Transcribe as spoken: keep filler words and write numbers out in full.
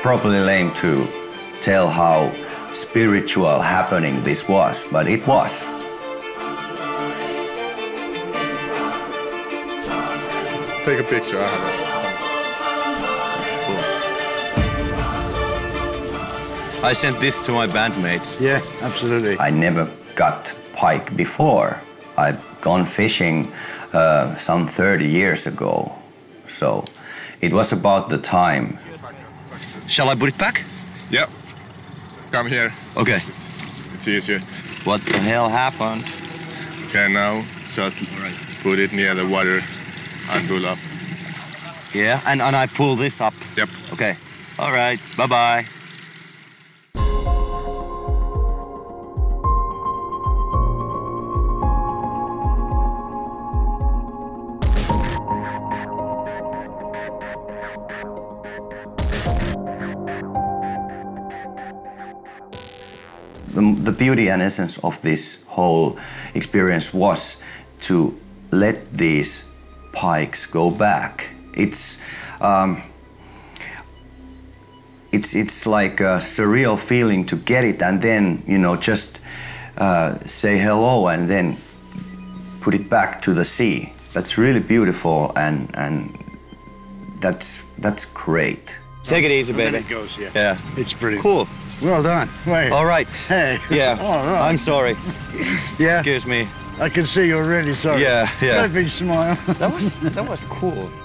probably lame to tell how spiritual happening this was, but it was. Take a picture. I have I sent this to my bandmates. Yeah, absolutely. I never got pike before. I've gone fishing uh, some thirty years ago, so it was about the time. Shall I put it back? Yep. Come here. Okay. It's, it's easier. What the hell happened? Okay, now just put it near the water and pull up. Yeah, and, and I pull this up? Yep. Okay. All right. Bye-bye. The, the beauty and essence of this whole experience was to let these pikes go back. It's, um, it's, it's like a surreal feeling to get it and then, you know, just uh, say hello and then put it back to the sea. That's really beautiful and, and that's, that's great. Take it easy, baby. There it goes, yeah. Yeah. It's pretty cool. Well done. Wait. All right. Hey. Yeah. All right. I'm sorry. Yeah. Excuse me. I can see you're really sorry. Yeah, yeah. That big smile. That was that was cool.